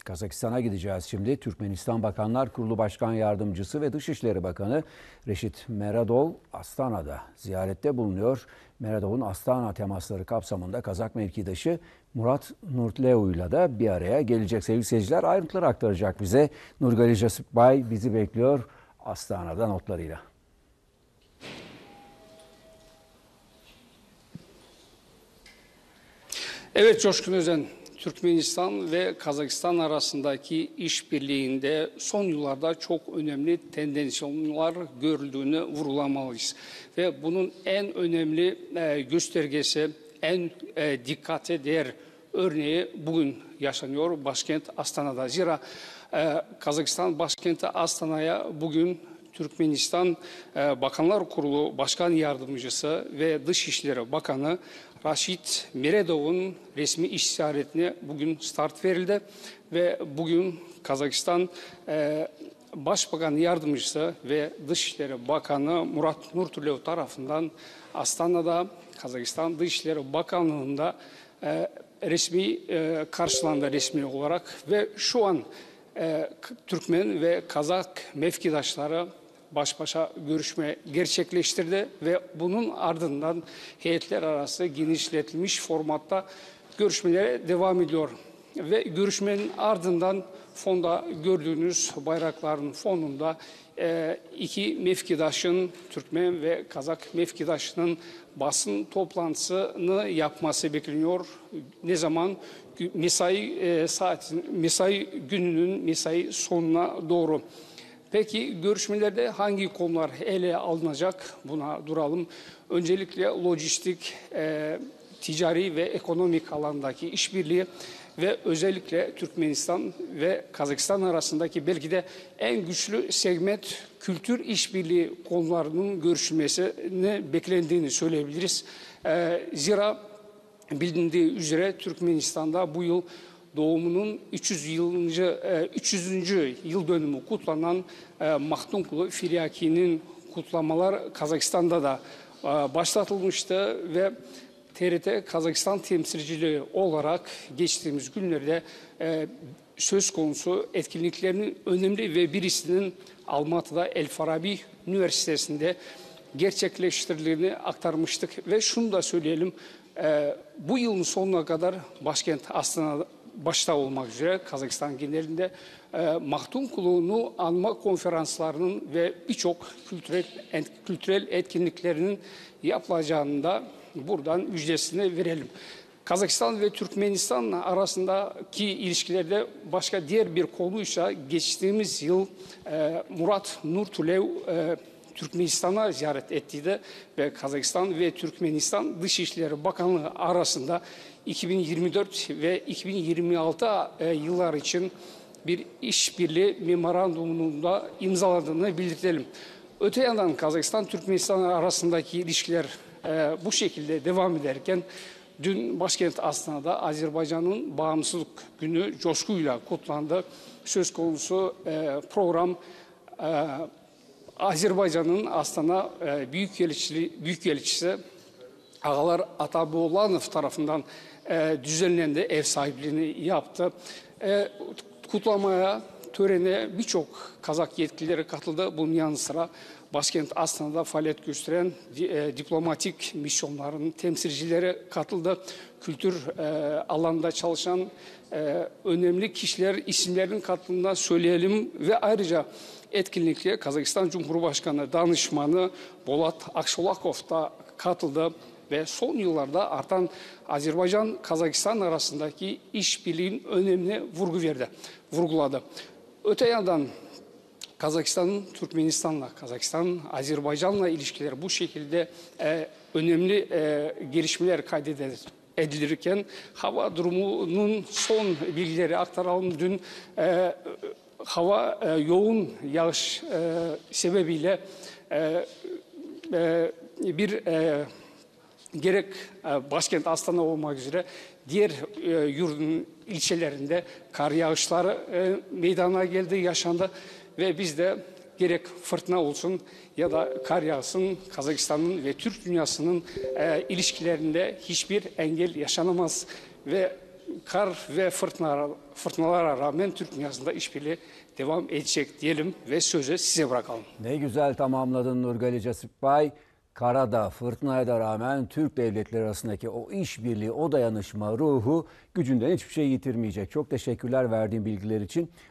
Kazakistan'a gideceğiz şimdi. Türkmenistan Bakanlar Kurulu Başkan Yardımcısı ve Dışişleri Bakanı Reşit Meredov Astana'da ziyarette bulunuyor. Meredov'un Astana temasları kapsamında Kazak mevkidaşı Murat Nurtuleu'yla da bir araya gelecek. Sevgili seyirciler, ayrıntıları aktaracak bize. Nurgali Jasipbay bizi bekliyor Astana'da notlarıyla. Evet Coşkun Özen, Türkmenistan ve Kazakistan arasındaki işbirliğinde son yıllarda çok önemli tendansiyonlar görüldüğünü vurgulamalıyız. Ve bunun en önemli göstergesi, en dikkate değer örneği bugün yaşanıyor başkent Astana'da. Zira Kazakistan başkenti Astana'ya bugün Türkmenistan Bakanlar Kurulu Başkan Yardımcısı ve Dışişleri Bakanı Reşit Meredov'un resmi iş ziyaretine bugün start verildi ve bugün Kazakistan Başbakan Yardımcısı ve Dışişleri Bakanı Murat Nurtuleu tarafından Astana'da Kazakistan Dışişleri Bakanlığı'nda resmi karşılandı resmi olarak ve şu an Türkmen ve Kazak mevkidaşları baş başa görüşme gerçekleştirdi ve bunun ardından heyetler arası genişletilmiş formatta görüşmelere devam ediyor. Ve görüşmenin ardından fonda gördüğünüz bayrakların fonunda iki mevkidaşın, Türkmen ve Kazak mevkidaşının basın toplantısını yapması bekleniyor. Ne zaman? Mesai gününün mesai sonuna doğru. Peki görüşmelerde hangi konular ele alınacak? Buna duralım. Öncelikle lojistik, ticari ve ekonomik alandaki işbirliği ve özellikle Türkmenistan ve Kazakistan arasındaki belki de en güçlü segment kültür işbirliği konularının görüşülmesini beklendiğini söyleyebiliriz. Zira bilindiği üzere Türkmenistan'da bu yıl doğumunun 300. yıl dönümü kutlanan Mahtunkulu Firyaki'nin kutlamalar Kazakistan'da da başlatılmıştı ve TRT Kazakistan temsilciliği olarak geçtiğimiz günlerde söz konusu etkinliklerinin önemli ve birisinin Almatı'da El Farabi Üniversitesi'nde gerçekleştirildiğini aktarmıştık ve şunu da söyleyelim. Bu yılın sonuna kadar başkent Astana başta olmak üzere Kazakistan genelinde Mahtunkulu'nu anma konferanslarının ve birçok kültürel etkinliklerinin yapılacağını da buradan müjdesini verelim. Kazakistan ve Türkmenistan arasındaki ilişkilerde başka diğer bir konuysa geçtiğimiz yıl Murat Nurtuleu Türkmenistan'a ziyaret ettiydi ve Kazakistan ve Türkmenistan Dışişleri Bakanlığı arasında 2024 ve 2026 yıllar için bir işbirliği memorandumunda imzaladığını belirtelim. Öte yandan Kazakistan-Türkmenistan arasındaki ilişkiler bu şekilde devam ederken dün başkent Astana'da Azerbaycan'ın bağımsızlık günü coşkuyla kutlandı. Söz konusu program Azerbaycan'ın Astana Büyükelçisi Ağalar Ataboğlanov tarafından düzenlendi, ev sahipliğini yaptı. Kutlamaya, törene birçok Kazak yetkilileri katıldı. Bunun yanı sıra başkent Astana'da faaliyet gösteren diplomatik misyonların temsilcileri katıldı. Kültür alanında çalışan önemli kişiler isimlerin katılımından söyleyelim ve ayrıca etkinlikle Kazakistan Cumhurbaşkanı Danışmanı Bolat Akşolakov da katıldı ve son yıllarda artan Azerbaycan-Kazakistan arasındaki işbirliğinin önemine vurguladı. Öte yandan Kazakistan'ın Türkmenistan'la, Kazakistan, Azerbaycan'la ilişkileri bu şekilde önemli gelişmeler kaydedilirken hava durumunun son bilgileri aktaralım. Dün hava yoğun yağış sebebiyle gerek başkent Astana olmak üzere diğer yurdun ilçelerinde kar yağışları meydana geldi, yaşandı ve biz de gerek fırtına olsun ya da kar yağsın Kazakistan'ın ve Türk dünyasının ilişkilerinde hiçbir engel yaşanamaz ve kar ve fırtınalara rağmen Türk dünyasında işbirliği devam edecek diyelim ve sözü size bırakalım. Ne güzel tamamladın Nurgali Casipbay. Karada, fırtınaya da rağmen Türk devletleri arasındaki o işbirliği, o dayanışma ruhu gücünden hiçbir şey yitirmeyecek. Çok teşekkürler verdiğin bilgiler için.